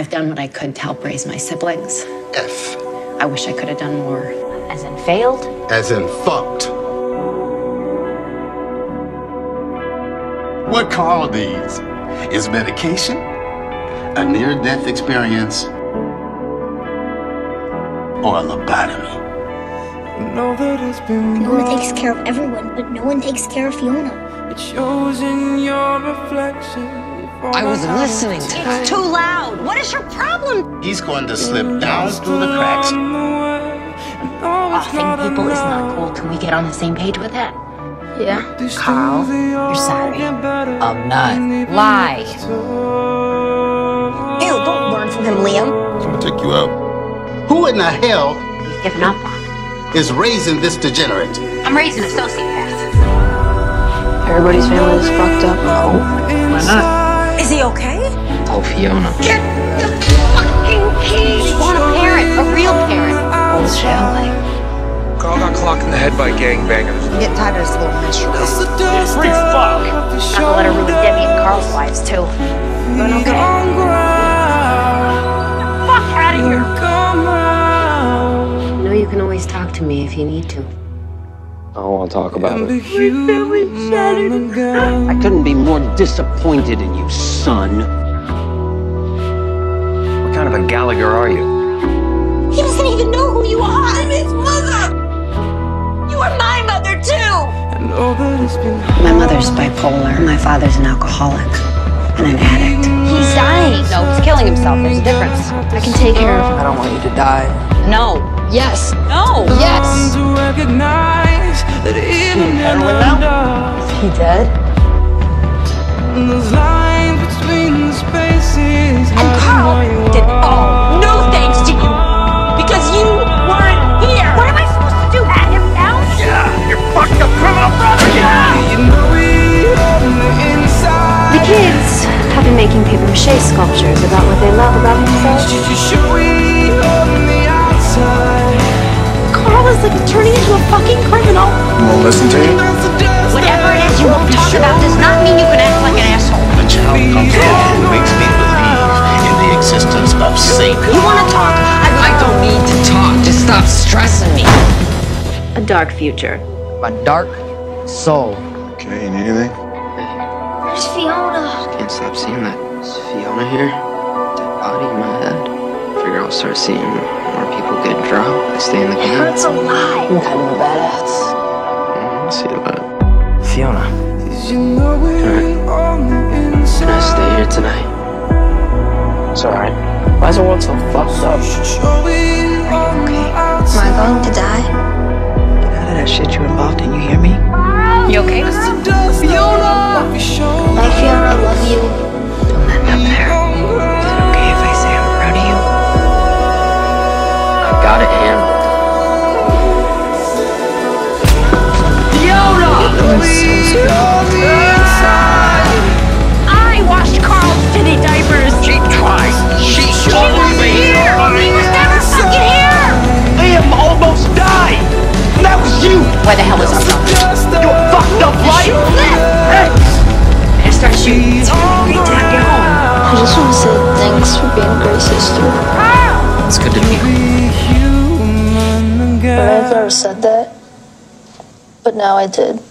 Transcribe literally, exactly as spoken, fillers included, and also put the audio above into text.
I've done what I could to help raise my siblings. F. I wish I could have done more. As in failed? As in fucked. What Carl needs is medication, a near-death experience, or a lobotomy. Fiona takes care of everyone, but no one takes care of Fiona. It shows in your reflection. I was listening to It's too loud. What is your problem? He's going to slip down through the cracks. Offing people is not cool. Can we get on the same page with that? Yeah. Carl, you're sorry. I'm not. Lie. Ew, don't learn from him, Liam. I'm gonna take you out. Who in the hell You've given up on. is raising this degenerate? I'm raising a sociopath. Everybody's family is fucked up. No. Why not? Is he okay? Oh, Fiona. Get the fucking keys! You want a parent, a real parent. Oh, shall I? Carl got clocked in the head by gangbangers. I'm getting tired of this little menstrual. Free fuck! Not to let her ruin Debbie and Carl's lives, too. Doing okay? Get the fuck out of here! You know you can always talk to me if you need to. I don't want to talk about it. I couldn't be more disappointed in you, son. What kind of a Gallagher are you? He doesn't even know who you are. I'm his mother. You are my mother, too. My mother's bipolar. My father's an alcoholic and an addict. He's dying. No, he's killing himself. There's a difference. I can take care of him. I don't want you to die. No. Yes. No. Yes. Heroin now? Is he dead? And Carl did all no thanks to you because you weren't here. What am I supposed to do? Pat him down? Yeah, you're fucked up criminal brother! Yeah! The kids have been making paper mache sculptures about what they love about themselves. Carl is like turning into a fucking criminal. You won't listen to him? Whatever it is you won't talk about does not mean you can act like an asshole. A child comes in and makes me believe in the existence of Satan. You want to talk? I, I don't need to talk. Just stop stressing me. A dark future. My dark soul. Okay, you need anything? Where's Fiona? Can't stop seeing that. Is Fiona here? That body in my head. Figure I'll start seeing more people get dropped. I stay in the It game. hurts a lot. I'm kind of a badass. Mm, see about it. Fiona. Can I stay here tonight? It's alright. Why is the world so fucked up? Am I going to die? Get out of that shit you're involved in, you hear me? You okay? Fiona! Bye, Fiona. Love you. Don't end up there. Is it okay if I say I'm proud of you? I got it handled. I washed Carl's shitty diapers. She tried. She She wasn't here. He was never fucking here. Liam almost died! And that was you! Where the hell is our son? You fucked up life! Hey! And start shooting. It's great to have you home. I just want to say thanks for being a great sister. It's good to meet you. I never said that, but now I did.